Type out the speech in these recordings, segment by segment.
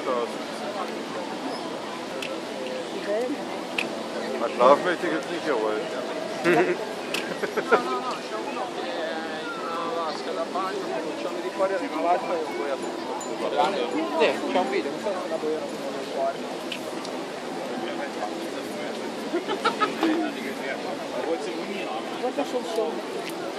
aus. Mal schlafen möchte ich jetzt nicht, jawohl. C'è un video, non so se la puoi fare. Guarda sul sonno.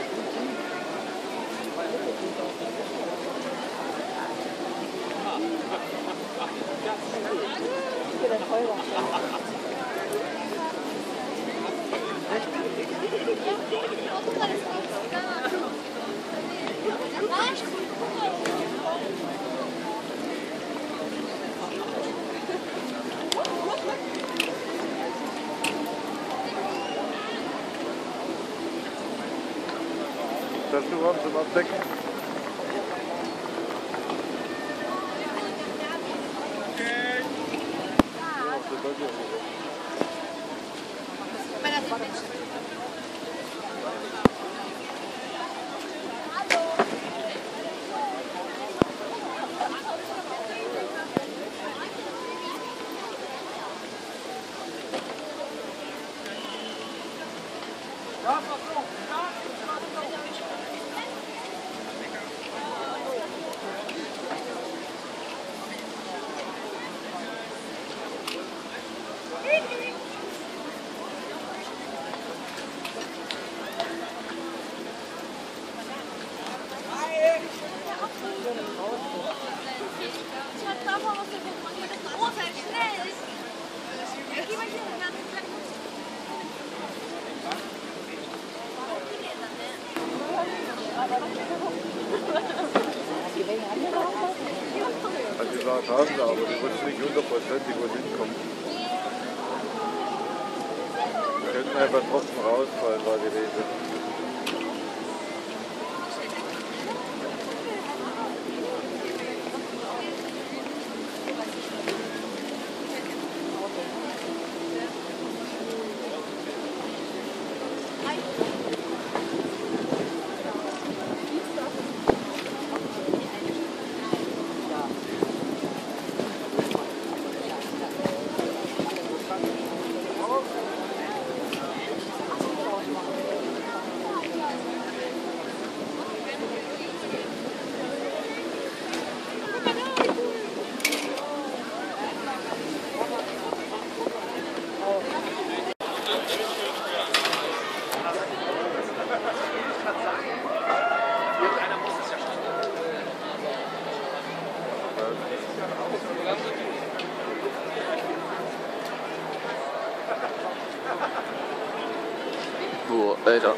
Das du haben zum Abdecken. Also die waren haben sie, aber die wussten nicht hundertprozentig, wo sie hinkommen. Die könnten einfach Tropfen rausfallen, war die Rede. Boah, Alter.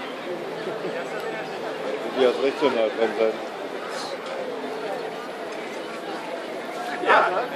Die hat recht so nah dran sein. Ja,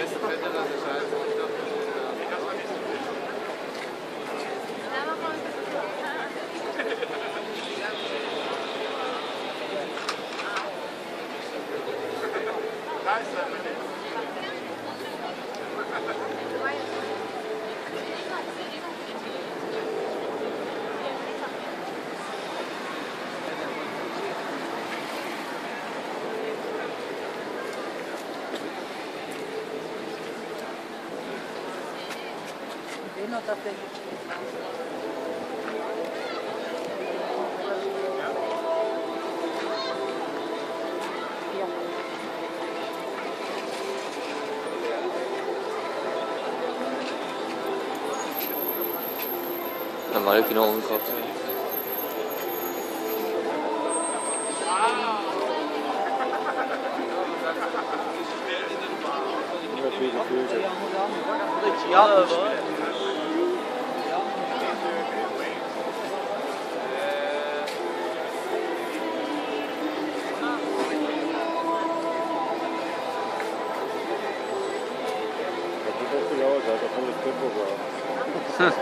Normal genau umgekauft. Immer viele Vögel. ja, aber. Das ist auch viel lauter, hat auch volles Tempo gehabt.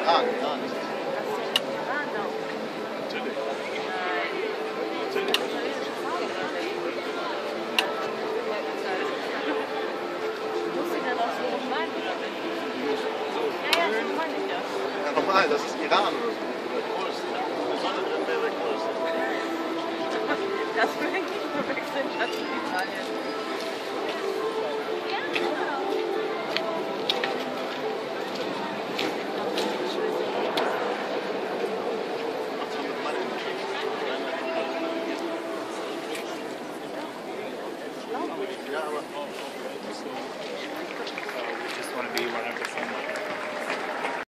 Iran, Iran. Natürlich. Natürlich. Muss sie dann auch so nochmal? Ja, das meine ich ja. Ja, nochmal, das ist Iran oder so. Der größte. Wenn die Sonne drin wäre, der größte. Das will ich nicht verwechseln, das ist Italien. Ja, aber